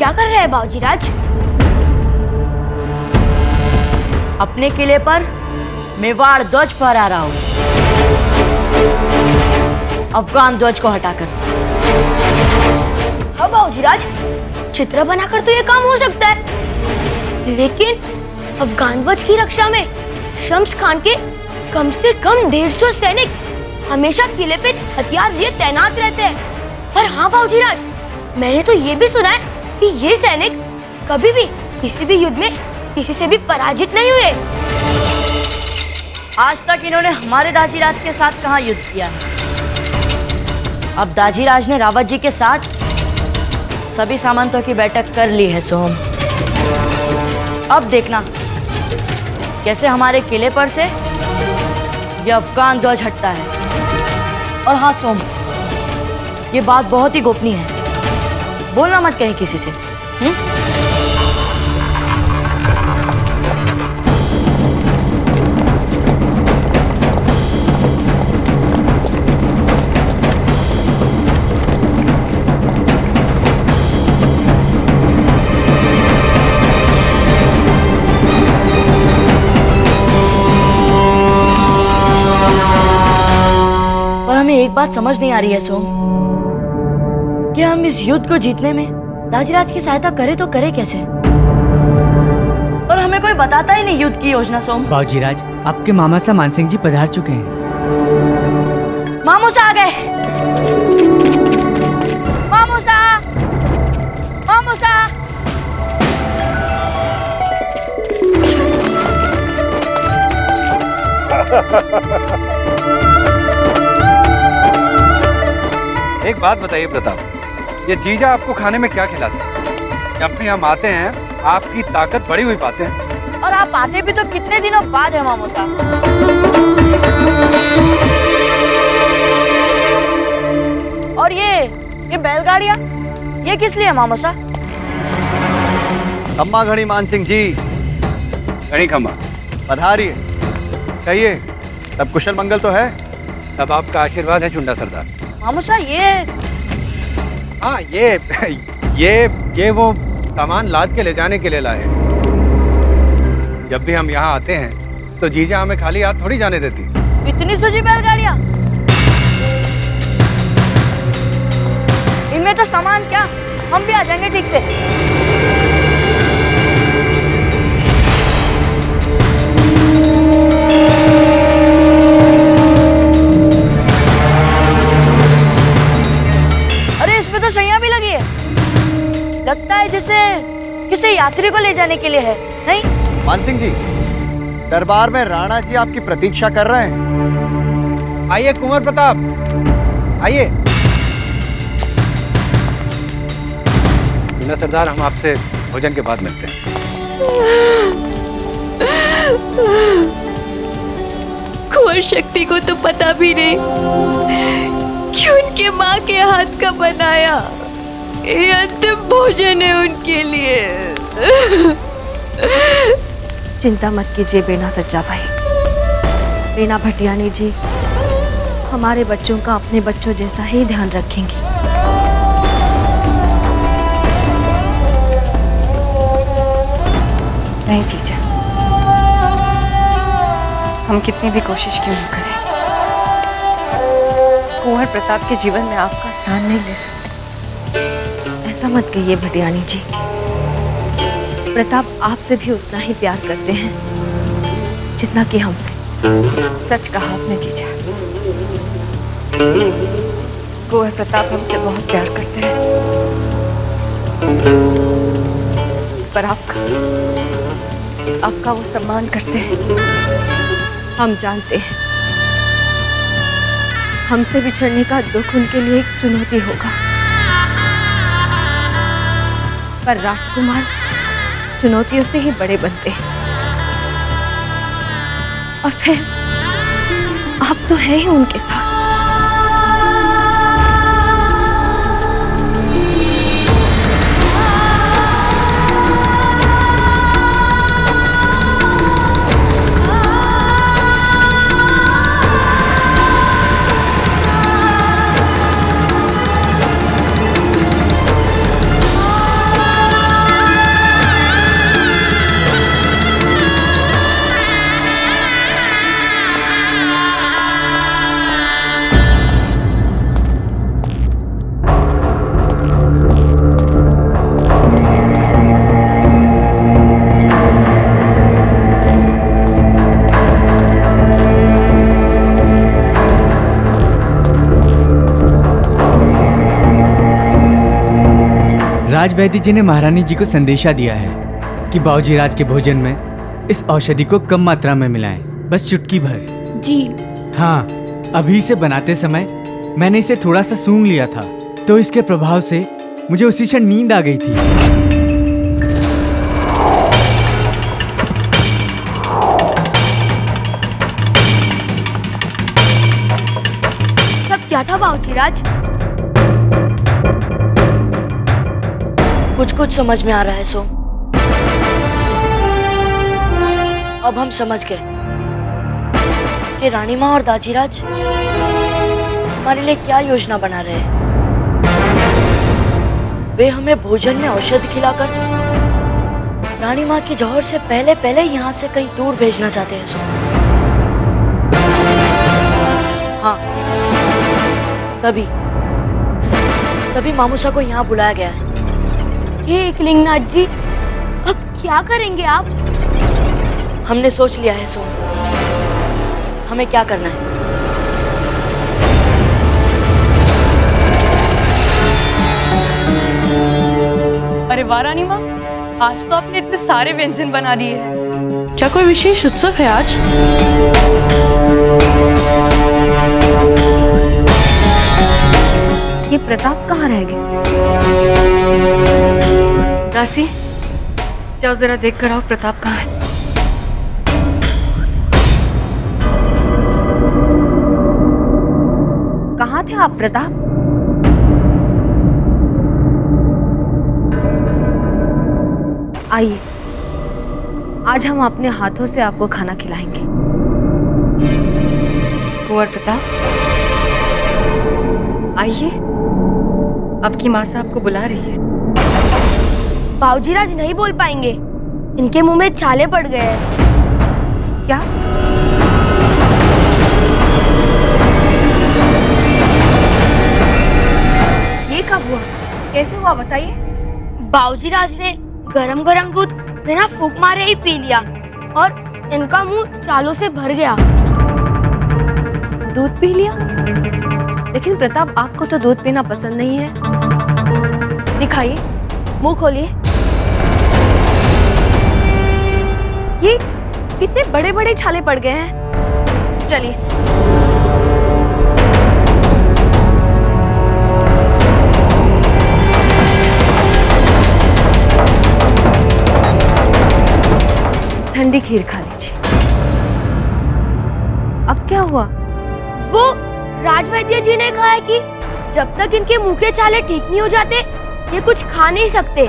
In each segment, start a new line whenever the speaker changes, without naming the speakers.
क्या कर रहे हैं बाबूजी राज?
अपने किले पर मेवाड़ ध्वज फहरा रहा हूं, अफगान ध्वज को हटाकर।
हाँ बाबूजी राज, चित्र बनाकर तो ये काम हो सकता है, लेकिन अफगान ध्वज की रक्षा में शम्स खान के कम से कम 150 सैनिक हमेशा किले पे हथियार लिए तैनात रहते हैं। और हाँ बाबूजी राज, मैंने तो ये भी सुना है कि ये सैनिक कभी भी किसी भी युद्ध में किसी से भी पराजित नहीं हुए।
आज तक इन्होंने हमारे दाजीराज के साथ कहाँ युद्ध किया है। अब दाजीराज ने रावत जी के साथ सभी सामंतों की बैठक कर ली है सोम। अब देखना कैसे हमारे किले पर से यह अफगान ध्वज हटता है। और हाँ सोम, ये बात बहुत ही गोपनीय है, बोलना मत कहीं किसी से। एक बात समझ नहीं आ रही है सोम, कि हम इस युद्ध को जीतने में दाजीराज की सहायता करें तो करें कैसे? और हमें कोई बताता ही नहीं युद्ध की योजना सोम।
बाबूजीराज, आपके मामा सा मान सिंह जी पधार चुके हैं।
मामूसा आ गए। मामूसा, मामूसा।
एक बात बताइए प्रताप, ये जीजा आपको खाने में क्या खिलाते हैं? जब भी हम आते हैं आपकी ताकत बढ़ी हुई पाते हैं।
और आप आते भी तो कितने दिनों बाद है मामू साहब। और ये बैलगाड़ियाँ ये किस लिए है मामू साहब?
खम्मा घड़ी मान सिंह जी, घड़ी खम्मा पधारिए। कहिए, सब कुशल मंगल तो है? सब आपका आशीर्वाद है चुंडा सरदार।
मामू साहब ये
हाँ, ये वो सामान लाद के ले जाने के लिए लाए। जब भी हम यहाँ आते हैं तो जीजा हमें खाली हाथ थोड़ी जाने देती।
इतनी सजी बैलगाड़ियाँ, इनमें तो सामान क्या, हम भी आ जाएंगे ठीक से। शैया भी लगी है, लगता है जैसे किसी यात्री को ले जाने के लिए है, नहीं?
मान सिंह जी, दरबार में राणा जी आपकी प्रतीक्षा कर रहे हैं। आइए कुंवर प्रताप, आइए। बिना सरदार, हम आपसे भोजन के बाद मिलते हैं।
कुंवर शक्ति को तो पता भी नहीं कि उनके माँ के हाथ का बनाया ये अंतिम भोजन है उनके लिए।
चिंता मत कीजिए बेना सच्चा भाई। बेना भटियानी जी हमारे बच्चों का अपने बच्चों जैसा ही ध्यान रखेंगी।
नहीं जीजा, हम कितनी भी कोशिश क्यों न करें, कुंवर प्रताप के जीवन में आपका स्थान नहीं ले सकते।
ऐसा मत कहिए भटियानी जी, प्रताप आपसे भी उतना ही प्यार करते हैं जितना कि हमसे।
सच कहा आपने जीजा, कुंवर प्रताप हमसे बहुत प्यार करते हैं, पर आपका वो सम्मान करते हैं।
हम जानते हैं हमसे बिछड़ने का दुख उनके लिए एक चुनौती होगा, पर राजकुमार चुनौतियों से ही बड़े बनते हैं। और फिर आप तो है ही उनके साथ।
राज वैद्य जी ने महारानी जी को संदेशा दिया है कि बाबूजी राज के भोजन में इस औषधि को कम मात्रा में मिलाएं, बस चुटकी भर।
जी
हाँ, अभी इसे बनाते समय मैंने इसे थोड़ा सा सूंघ लिया था, तो इसके प्रभाव से मुझे उसी क्षण नींद आ गई थी।
सब क्या था बाबूजी राज?
कुछ कुछ समझ में आ रहा है सोम। अब हम समझ गए कि रानी माँ और दाजीराज हमारे लिए क्या योजना बना रहे हैं। वे हमें भोजन में औषधि खिलाकर रानी माँ के जौहर से पहले पहले यहाँ से कहीं दूर भेजना चाहते हैं सोम। हाँ, तभी मामूसा को यहाँ बुलाया गया है।
हे एकलिंगनाथ जी, अब क्या करेंगे आप?
हमने सोच लिया है सोम, हमें क्या करना है।
अरे वाह रानी माँ, आज तो आपने इतने सारे व्यंजन बना दिए हैं। क्या कोई विशेष उत्सव है आज?
ये प्रताप कहाँ रह गए?
दासी, जाओ जरा देख कर आओ प्रताप कहाँ है।
कहाँ थे आप प्रताप? आइए, आज हम अपने हाथों से आपको खाना खिलाएंगे।
कुंवर प्रताप, आइए, आपकी माँ साहब आपको बुला रही है।
बाबूजी राज नहीं बोल पाएंगे, इनके मुंह में छाले पड़ गए हैं।
क्या? ये कब हुआ? कैसे हुआ बताइए?
बाबूजी राज ने गरम गरम दूध बिना फूंक मारे ही पी लिया और इनका मुंह छालों से भर गया।
दूध पी लिया? लेकिन प्रताप, आपको तो दूध पीना पसंद नहीं है। दिखाइए, मुंह खोलिए। ये कितने बड़े बड़े छाले पड़ गए हैं। चलिए। ठंडी खीर खा लीजिए। अब क्या हुआ?
वो राजवैद्य जी ने कहा है कि जब तक इनके मुंह के छाले ठीक नहीं हो जाते, ये कुछ खा नहीं सकते।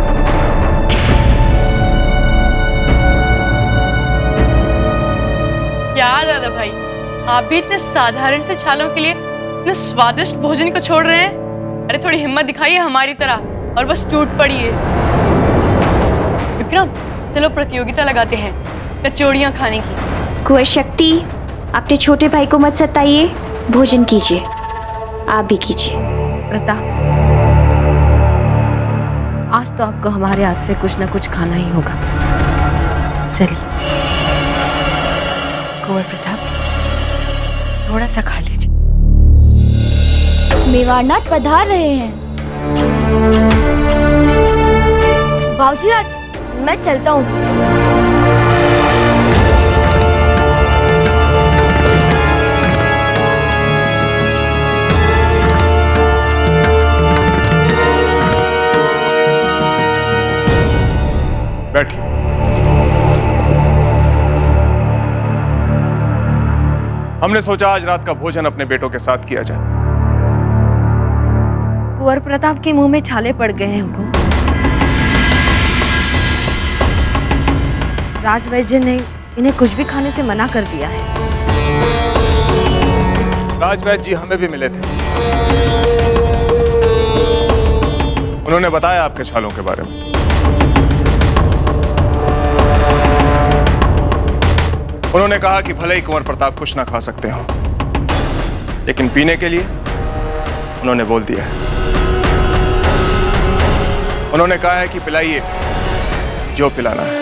क्या दादा भाई, आप भी इतने साधारण से छालों के लिए इतने स्वादिष्ट भोजन को छोड़ रहे हैं? अरे थोड़ी हिम्मत दिखाइए हमारी तरह और बस टूट पड़िए। विक्रम, चलो प्रतियोगिता लगाते हैं कचौड़ियाँ खाने की।
कुंवर शक्ति, अपने छोटे भाई को मत सताइए, भोजन कीजिए। आप भी कीजिए।
प्रताप, आज तो आपको हमारे हाथ से कुछ ना कुछ खाना ही होगा। चलिए।
कुंवर प्रताप, थोड़ा सा खा लीजिए।
मेवाड़नाथ पधार रहे हैं। बाबूजी राज, मैं चलता हूँ।
बैठिए। हमने सोचा आज रात का भोजन अपने बेटों के साथ किया जाए।
कुंवर प्रताप के मुंह में छाले पड़ गए हैं हुकुम। राजवैद्य ने इन्हें कुछ भी खाने से मना कर दिया है।
राजवैद्य जी हमें भी मिले थे, उन्होंने बताया आपके छालों के बारे में। उन्होंने कहा कि भले ही कुंवर प्रताप कुछ ना खा सकते हो, लेकिन पीने के लिए उन्होंने बोल दिया है। उन्होंने कहा है कि पिलाइए जो पिलाना है।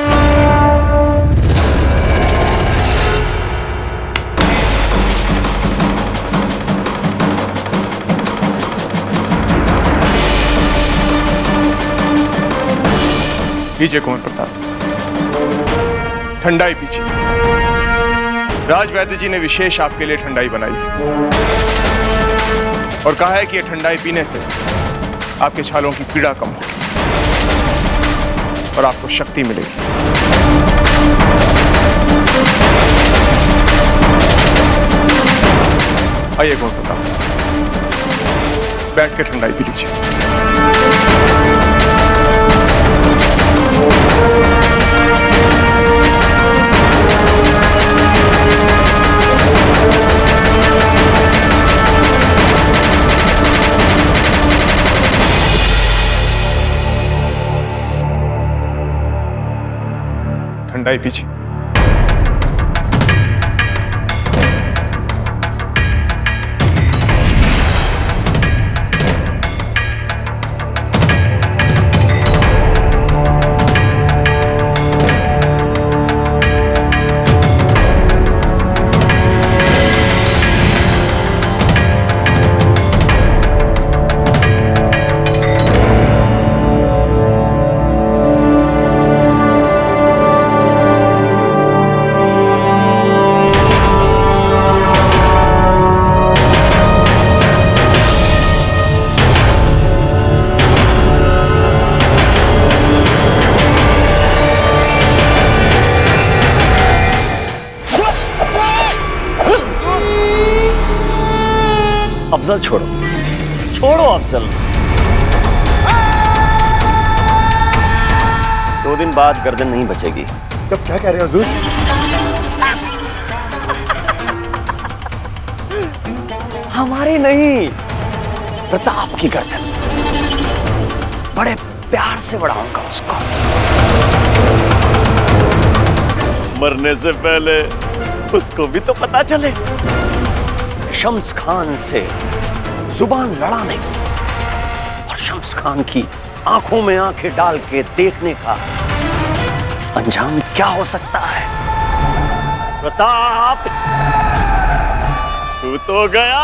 पीछे कुंवर प्रताप, ठंडाई पीछे। राजवैद्य जी ने विशेष आपके लिए ठंडाई बनाई है और कहा है कि यह ठंडाई पीने से आपके छालों की पीड़ा कम होगी और आपको शक्ति मिलेगी। आइए कुंवर प्रताप, बैठ के ठंडाई पी लीजिए। ठंडाई पीछे।
अफजल छोड़ो, छोड़ो अफजल। 2 दिन बाद गर्दन नहीं बचेगी।
तब क्या कह रहे हो हुजूर?
हमारी नहीं, प्रताप की गर्दन। बड़े प्यार से बढ़ाऊंगा उसको। मरने से पहले उसको भी तो पता चले शम्स खान से जुबान लड़ाने और शम्स खान की आंखों में आंखें डाल के देखने का अंजाम क्या हो सकता है। प्रताप, तू तो गया।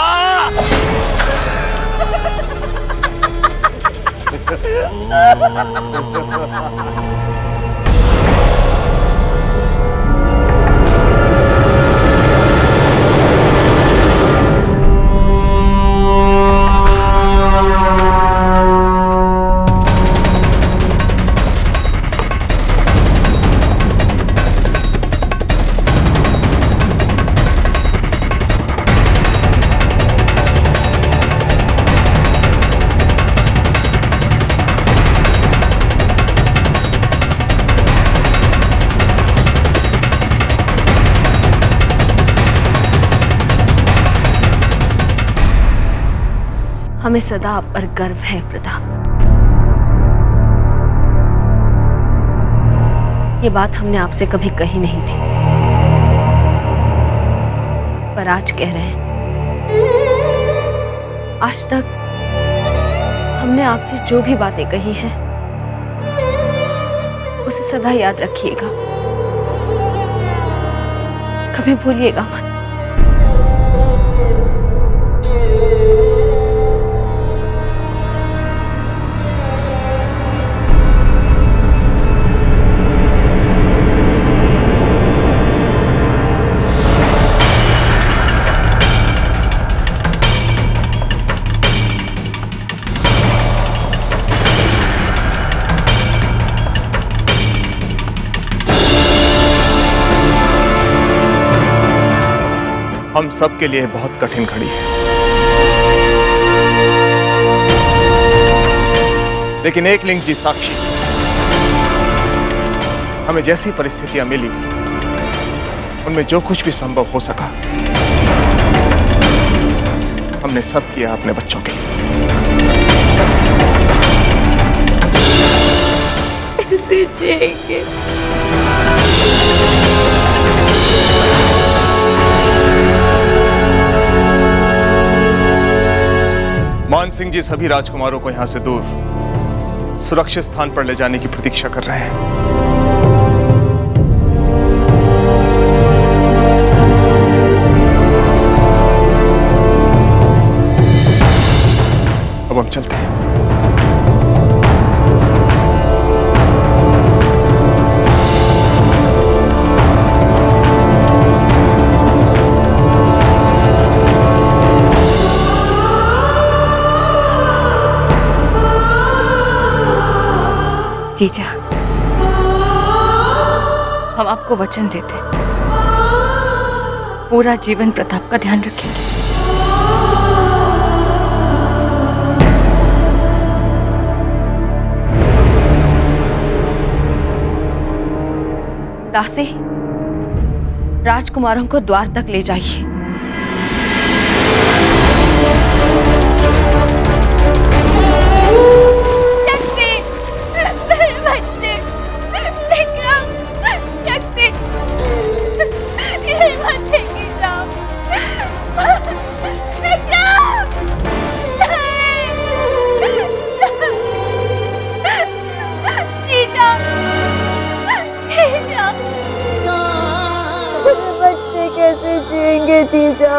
हमें सदा आप पर गर्व है प्रताप। ये बात हमने आपसे कभी कही नहीं थी, पर आज कह रहे हैं। आज तक हमने आपसे जो भी बातें कही हैं, उसे सदा याद रखिएगा, कभी भूलिएगा मत।
हम सब के लिए बहुत कठिन घड़ी है, लेकिन एक लिंग जी साक्षी, हमें जैसी परिस्थितियां मिली उनमें जो कुछ भी संभव हो सका हमने सब किया अपने बच्चों के लिए।
कैसे जिएंगे?
मान सिंह जी सभी राजकुमारों को यहां से दूर सुरक्षित स्थान पर ले जाने की प्रतीक्षा कर रहे हैं। अब हम चलते हैं।
जीजा, हम आपको वचन देते हैं, पूरा जीवन प्रताप का ध्यान रखेंगे। दासी, राजकुमारों को द्वार तक ले जाइए।
बच्चे कैसे जिएंगे जीजा?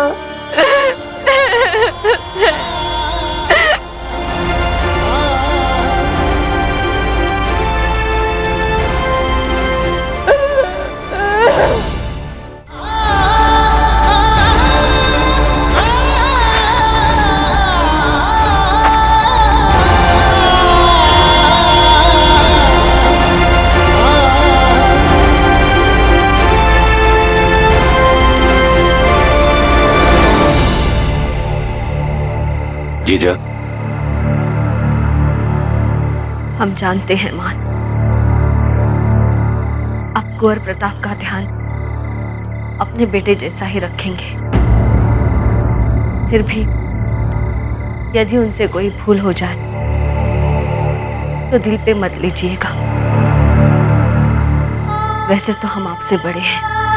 जीजा,
हम जानते हैं मान, आप कुंवर प्रताप का ध्यान अपने बेटे जैसा ही रखेंगे। फिर भी यदि उनसे कोई भूल हो जाए तो दिल पे मत लीजिएगा। वैसे तो हम आपसे बड़े हैं,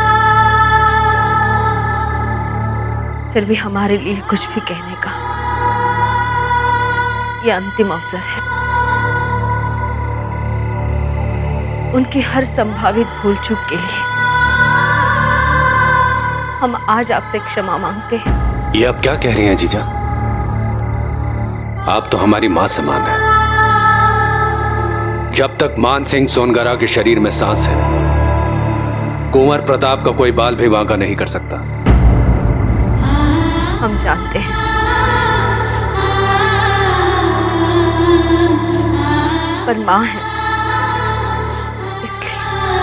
फिर भी हमारे लिए कुछ भी कहने का ये अंतिम अवसर है। उनकी हर संभावित भूल चूक के लिए हम आज आपसे क्षमा मांगते हैं।
ये आप क्या कह रही हैं जीजा? आप तो हमारी मां समान है। जब तक मान सिंह सोनगरा के शरीर में सांस है, कुंवर प्रताप का कोई बाल भी वांका नहीं कर सकता।
हम जानते हैं, पर मां है इसलिए।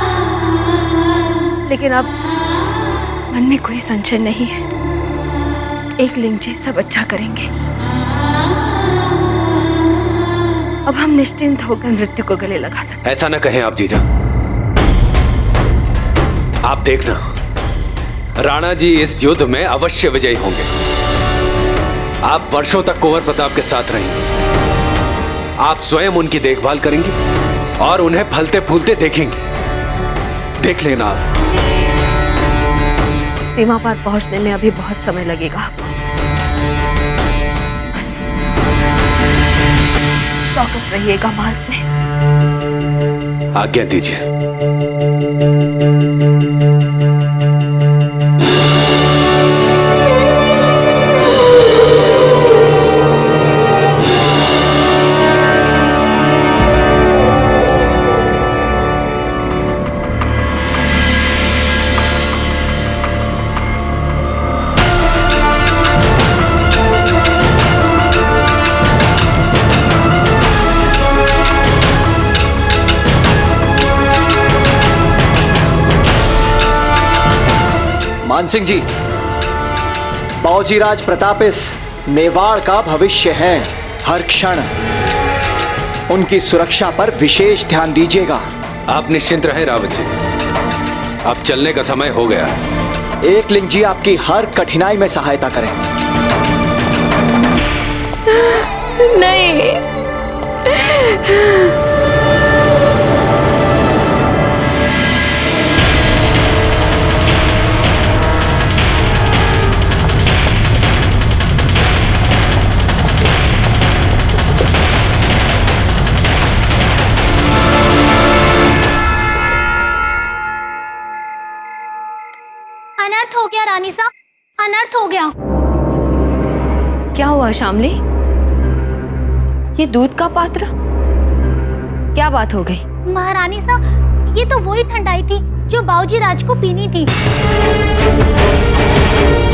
लेकिन अब मन में कोई संशय नहीं है, एक लिंग जी सब अच्छा करेंगे। अब हम निश्चिंत होकर मृत्यु को गले लगा सकते।
ऐसा न कहें आप जीजा। आप देखना, राणा जी इस युद्ध में अवश्य विजयी होंगे। आप वर्षों तक कुंवर प्रताप के साथ रहेंगे, आप स्वयं उनकी देखभाल करेंगे और उन्हें फलते फूलते देखेंगे। देख लेना आप।
सीमा पार पहुंचने में अभी बहुत समय लगेगा आपको। बस चौकस रहिएगा मार्ग में।
आज्ञा दीजिए।
मानसिंह जी, बाऊजीराज प्रताप इस मेवाड़ का भविष्य है। हर क्षण उनकी सुरक्षा पर विशेष ध्यान दीजिएगा।
आप निश्चिंत रहें रावत जी, अब चलने का समय हो गया है।
एक लिंग जी आपकी हर कठिनाई में सहायता करें।
नहीं,
अनर्थ हो गया रानी साहब, अनर्थ हो गया।
क्या हुआ शामली? ये दूध का पात्र? क्या बात हो गई?
महारानी साहब, ये तो वही ठंडाई थी जो बाऊजी राज को पीनी थी।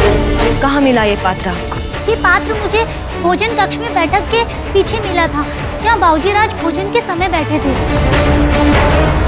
कहाँ मिला ये पात्र आपको?
ये पात्र मुझे भोजन कक्ष में बैठक के पीछे मिला था।
जहाँ बाबूजी राज भोजन के समय बैठे थे।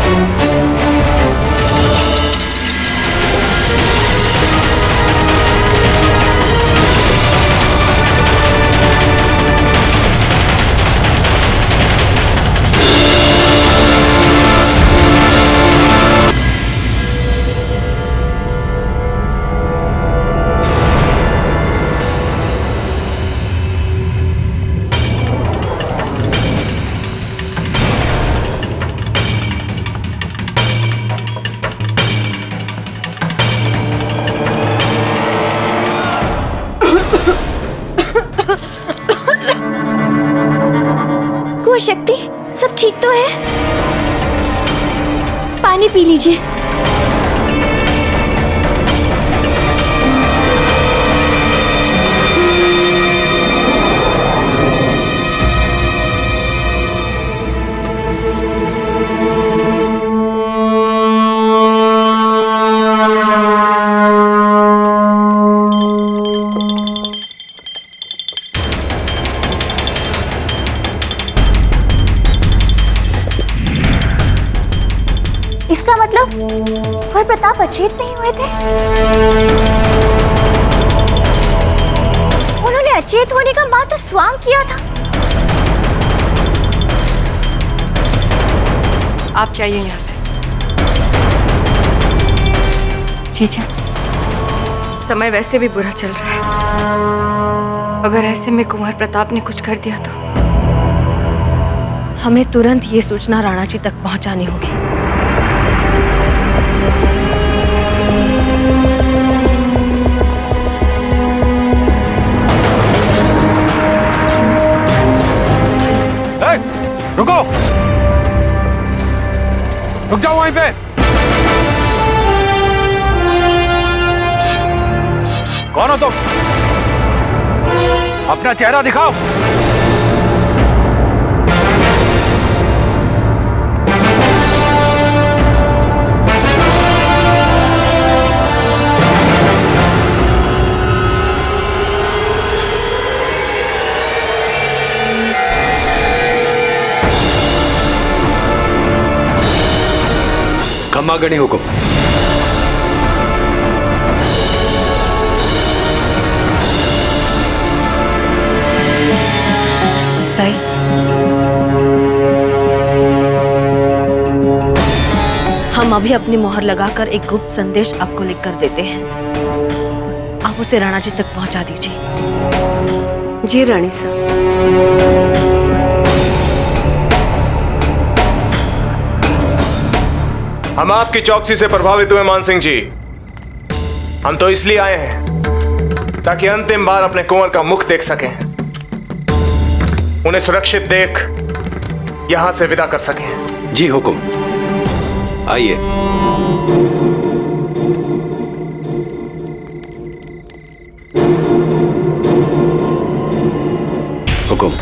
शक्ति, सब ठीक तो है? पानी पी लीजिए। कुंवर प्रताप अचेत नहीं हुए थे? उन्होंने अचेत होने का मात्र स्वांग किया था।
आप जाइए यहाँ से। जीजा, समय वैसे भी बुरा चल रहा है। अगर ऐसे में कुंवर प्रताप ने कुछ कर दिया तो
हमें तुरंत ये सूचना राणा जी तक पहुंचानी होगी।
रुको, रुक जाओ वहीं पे। कौन हो तुम? अपना चेहरा दिखाओ।
खम्मागणी हुकुम।
ताई, हम अभी अपनी मोहर लगाकर एक गुप्त संदेश आपको लिखकर देते हैं। आप उसे राणा जी तक पहुंचा दीजिए।
जी रानी साहब।
हम आपकी चौकसी से प्रभावित हुए मान सिंह जी। हम तो इसलिए आए हैं ताकि अंतिम बार अपने कुंवर का मुख देख सकें, उन्हें सुरक्षित देख यहां से विदा कर सकें।
जी हुकुम, आइए। हुकुम।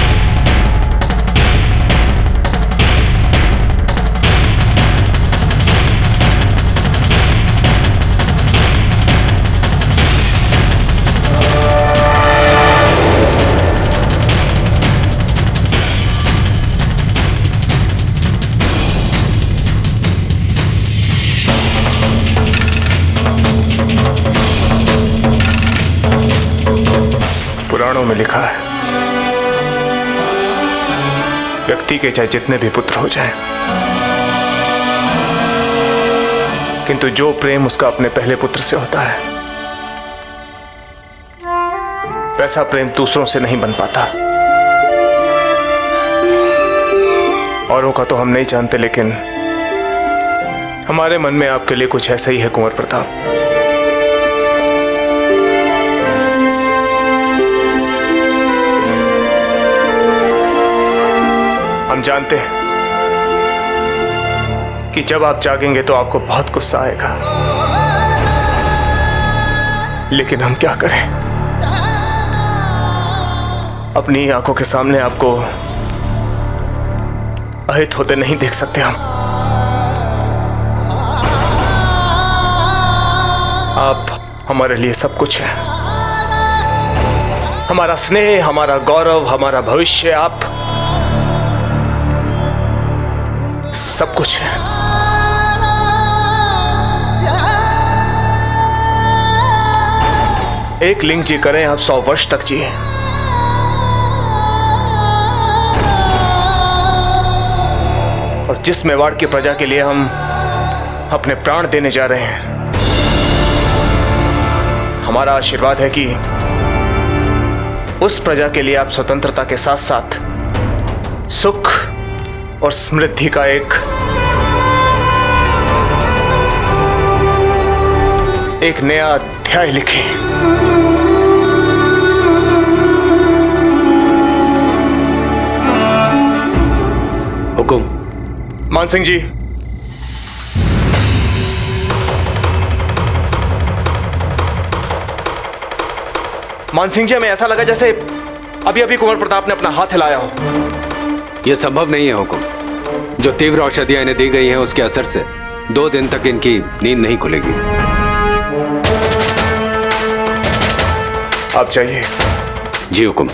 पुराणों में लिखा है, व्यक्ति के चाहे जितने भी पुत्र हो जाएं, किंतु जो प्रेम उसका अपने पहले पुत्र से होता है, वैसा प्रेम दूसरों से नहीं बन पाता। औरों का तो हम नहीं जानते, लेकिन हमारे मन में आपके लिए कुछ ऐसा ही है कुंवर प्रताप। हम जानते हैं कि जब आप जागेंगे तो आपको बहुत गुस्सा आएगा, लेकिन हम क्या करें, अपनी आंखों के सामने आपको अहित होते नहीं देख सकते हम। आप हमारे लिए सब कुछ है, हमारा स्नेह, हमारा गौरव, हमारा भविष्य। आप सब कुछ है। एक लिंग जी करें आप 100 वर्ष तक जिए। और जिस मेवाड़ की प्रजा के लिए हम अपने प्राण देने जा रहे हैं, हमारा आशीर्वाद है कि उस प्रजा के लिए आप स्वतंत्रता के साथ साथ सुख और समृद्धि का एक नया अध्याय लिखें।
हुकुम।
मान सिंह जी, मान सिंह जी, हमें ऐसा लगा जैसे अभी अभी कुंवर प्रताप ने अपना हाथ हिलाया हो।
यह संभव नहीं है हुकुम। जो तीव्र औषधियां इन्हें दी गई हैं उसके असर से 2 दिन तक इनकी नींद नहीं खुलेगी।
आप चाहिए।
जी हुकुम।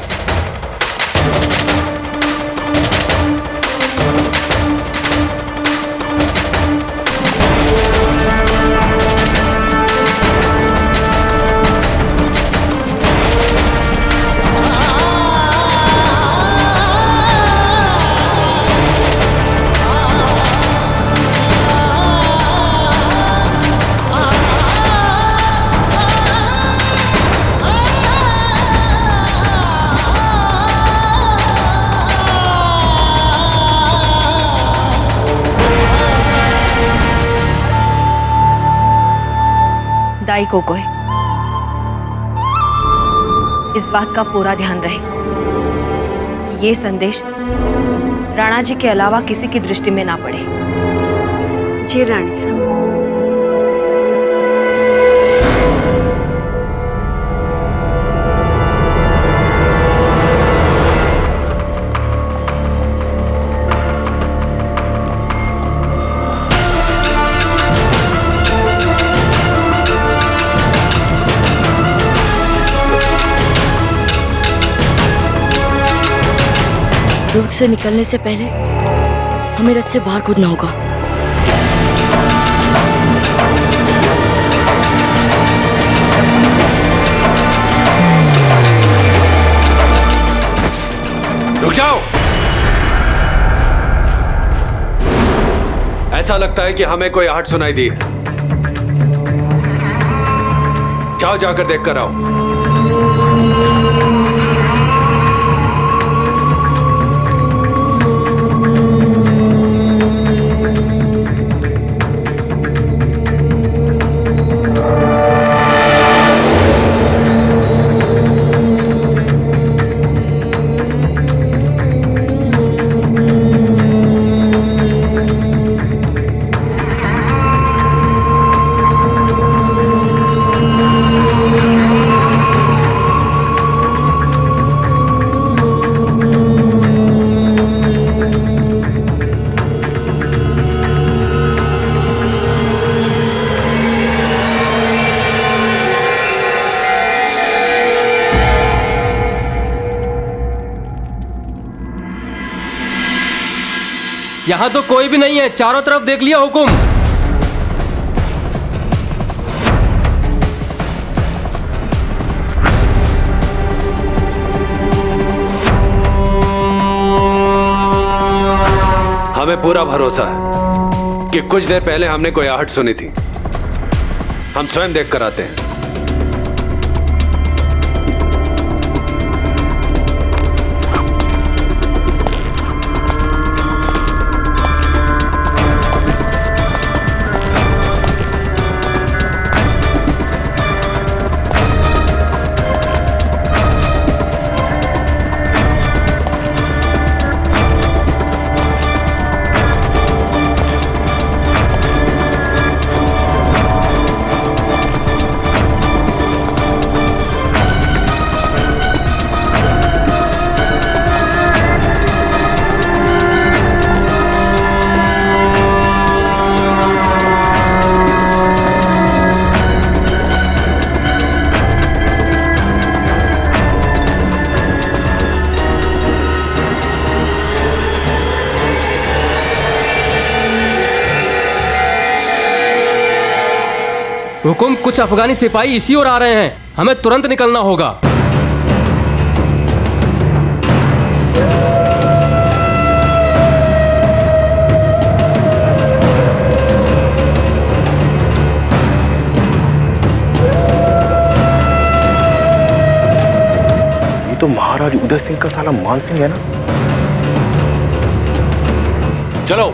दाई को कोई इस बात का पूरा ध्यान रहे कि ये संदेश राणा जी के अलावा किसी की दृष्टि में ना पड़े।
जी रानी साहब।
दुर्ग से निकलने से पहले हमें रथ से बाहर कूदना होगा।
रुक जाओ। ऐसा लगता है कि हमें कोई आहट सुनाई दी है। जाओ, जाकर देखकर आओ।
यहाँ तो कोई भी नहीं है, चारों तरफ देख लिया हुकुम।
हमें पूरा भरोसा है कि कुछ देर पहले हमने कोई आहट सुनी थी। हम स्वयं देख कर आते हैं।
हुकुम, कुछ अफगानी सिपाही इसी ओर आ रहे हैं, हमें तुरंत निकलना होगा।
ये तो महाराज उदय सिंह का साला मान सिंह है ना।
चलो।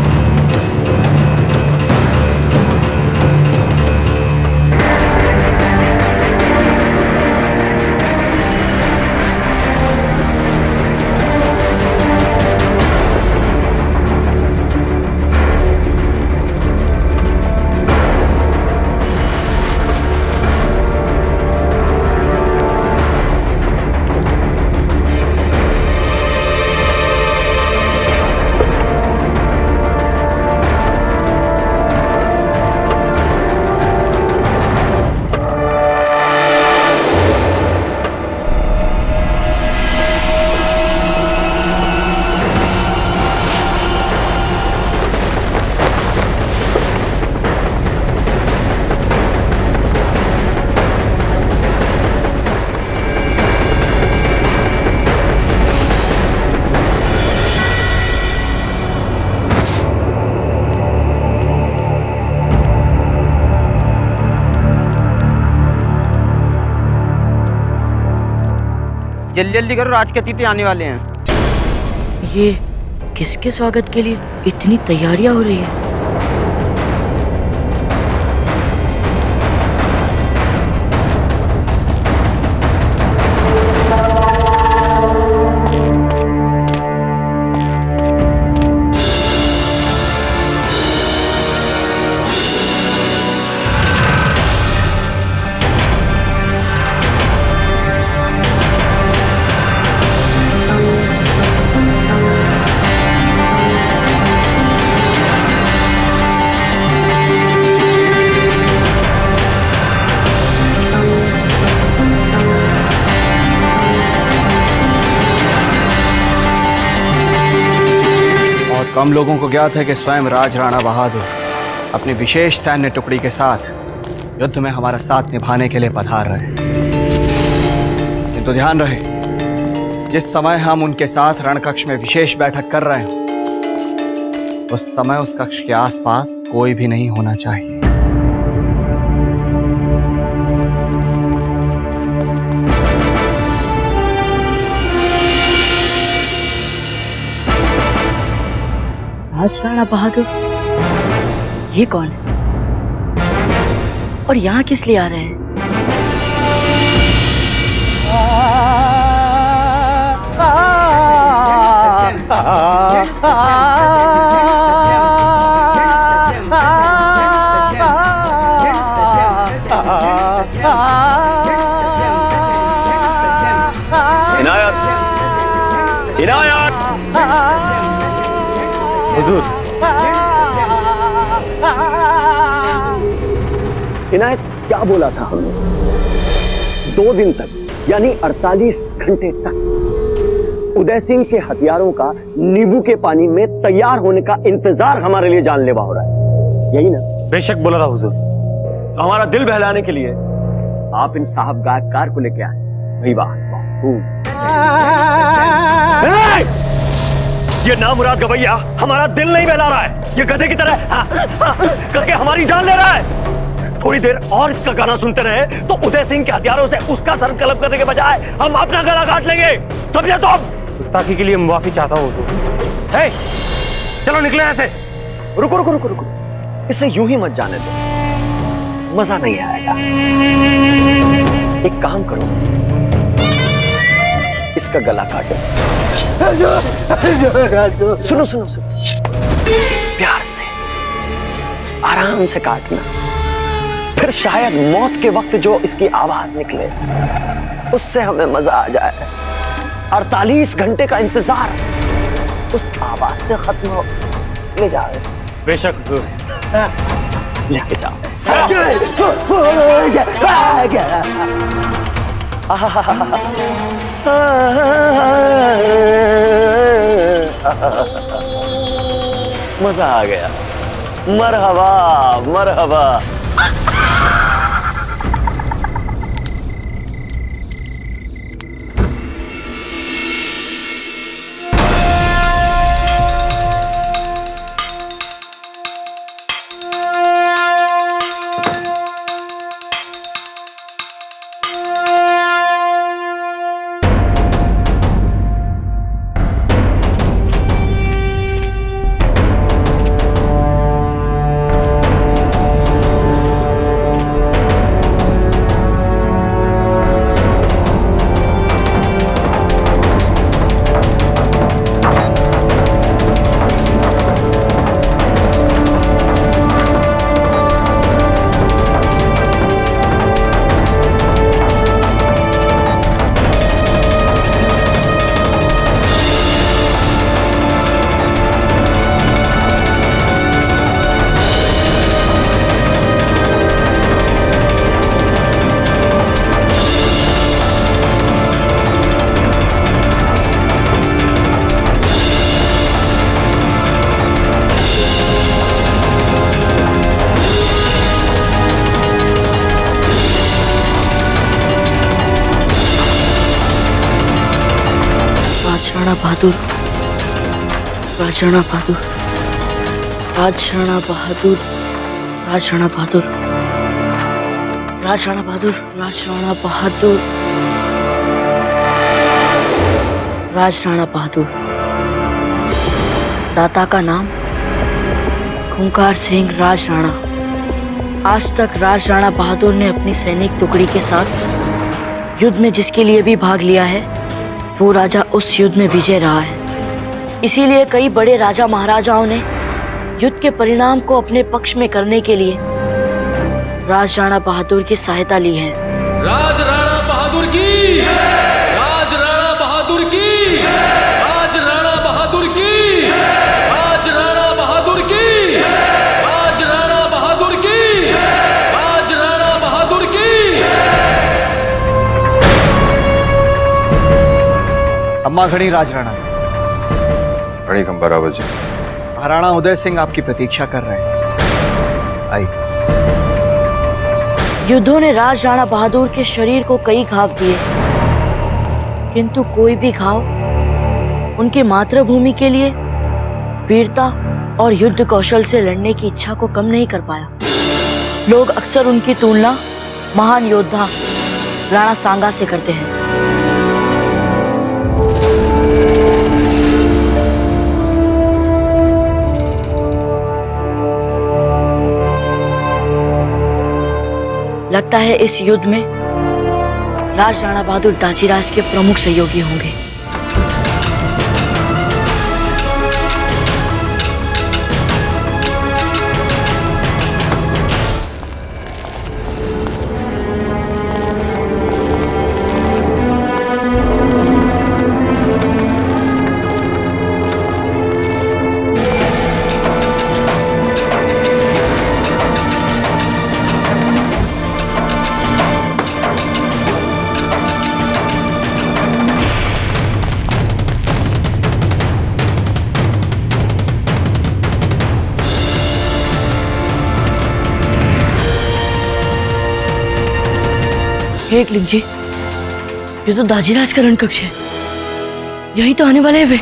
जल्दी जल्दी करो, राज के अतिथि आने वाले हैं।
ये किसके स्वागत के लिए इतनी तैयारियां हो रही है?
कम लोगों को ज्ञात है कि स्वयं राज राणा बहादुर अपनी विशेष सैन्य टुकड़ी के साथ युद्ध में हमारा साथ निभाने के लिए पधार रहे हैं। किंतु ध्यान रहे, जिस समय हम उनके साथ रणकक्ष में विशेष बैठक कर रहे हैं, उस समय उस कक्ष के आसपास कोई भी नहीं होना चाहिए।
राज राणा बहादुर, ये कौन है और यहाँ किस लिए आ रहे हैं?
इनायत, इनायत। हुजूर।
इनायत, क्या बोला था हमने? 2 दिन तक यानी 48 घंटे तक उदय सिंह के हथियारों का नींबू के पानी में तैयार होने का इंतजार हमारे लिए जानलेवा हो रहा है, यही ना?
बेशक बोला था हुजूर।
हमारा दिल बहलाने के लिए आप इन साहब गायककार को लेके आए, वही बात।
ये नामुराद गवैया हमारा दिल नहीं बहला रहा है, ये गधे की तरह करके हमारी जान ले रहा है। थोड़ी देर और इसका गाना सुनते रहे तो उदय सिंह के हथियारों से उसका सर कलम करने के बजाय हम अपना गला काट लेंगे, समझे? तो
गुस्ताखी के लिए माफी चाहता हूँ।
चलो निकले ऐसे।
रुको रुको रुको रुको, इसे यूं ही मत जाने दो, मजा नहीं आएगा। एक काम करो, इसका गला काटो। सुनो सुनो सुनो, प्यार से आराम से काटना, फिर शायद मौत के वक्त जो इसकी आवाज निकले उससे हमें मजा आ जाए। 48 घंटे का इंतजार उस आवाज से खत्म हो। ले जाओ इसे।
बेशक हुजूर।
लेके जाओ। मजा आ गया। मरहबा मरहबा।
राणा बहादुर, राज राणा बहादुर, राज राणा बहादुर, राज राणा बहादुर, राज राणा बहादुर, राज राणा बहादुर, राज राणा बहादुर। दाता का नाम खूंखार सिंह राज राणा। आज तक राज राणा बहादुर ने अपनी सैनिक टुकड़ी के साथ युद्ध में जिसके लिए भी भाग लिया है, वो राजा उस युद्ध में विजय रहा है। इसीलिए कई बड़े राजा महाराजाओं ने युद्ध के परिणाम को अपने पक्ष में करने के लिए राज राणा बहादुर की सहायता ली है।
राज राणा बहादुर की, राज राणा बहादुर की, राज राणा बहादुर की, राज राणा बहादुर की, राज राणा बहादुर की, राज राणा बहादुर की।
अम्मा खड़ी राज राणा।
खड़ी कम बराबर जी।
महाराणा उदय सिंह आपकी प्रतीक्षा कर रहे हैं। आइए।
युद्धों ने राज राणा बहादुर के शरीर को कई घाव दिए, किंतु कोई भी घाव उनकी मातृभूमि के लिए वीरता और युद्ध कौशल से लड़ने की इच्छा को कम नहीं कर पाया। लोग अक्सर उनकी तुलना महान योद्धा राणा सांगा से करते हैं। लगता है इस युद्ध में राज राणा बहादुर दाजीराज के प्रमुख सहयोगी होंगे। हे ग्लीम जी, ये तो दाजीराज का रणकक्ष है। यही तो आने वाले हैं वे।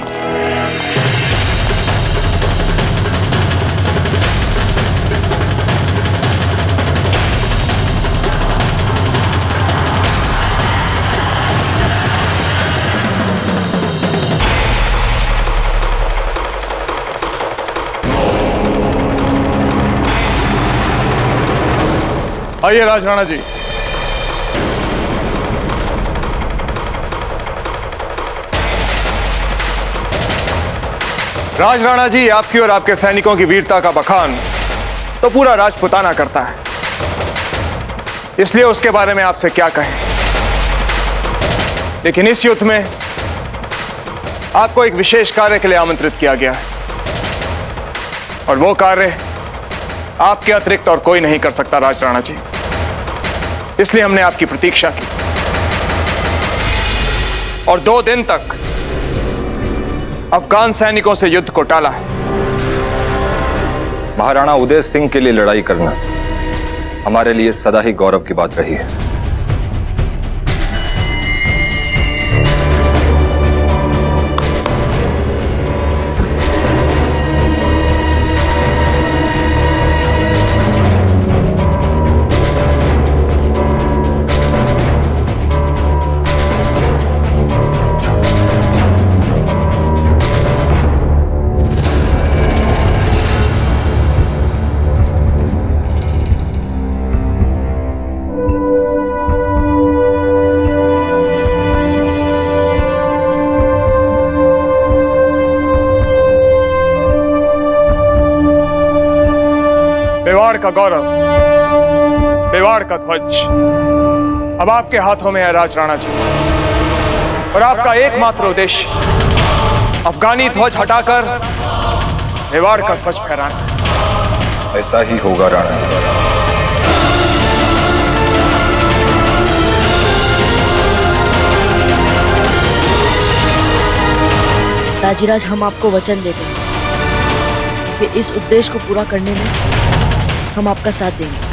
आइए राज राणा जी। राज राणा जी, आपकी और आपके सैनिकों की वीरता का बखान तो पूरा राजपुताना करता है, इसलिए उसके बारे में आपसे क्या कहें। लेकिन इस युद्ध में आपको एक विशेष कार्य के लिए आमंत्रित किया गया है, और वो कार्य आपके अतिरिक्त और कोई नहीं कर सकता राज राणा जी। इसलिए हमने आपकी प्रतीक्षा की और 2 दिन तक अफगान सैनिकों से युद्ध को टाला है।
महाराणा उदय सिंह के लिए लड़ाई करना हमारे लिए सदा ही गौरव की बात रही है।
मेवाड़ का गौरव, मेवाड़ का ध्वज अब आपके हाथों में है राज राणा जी, और आपका एकमात्र उद्देश्य अफगानी ध्वज हटाकर मेवाड़ का ध्वज फहराना।
ऐसा ही होगा राणा।
दाजीराज, हम आपको वचन देते हैं कि इस उद्देश्य को पूरा करने में हम आपका साथ देंगे।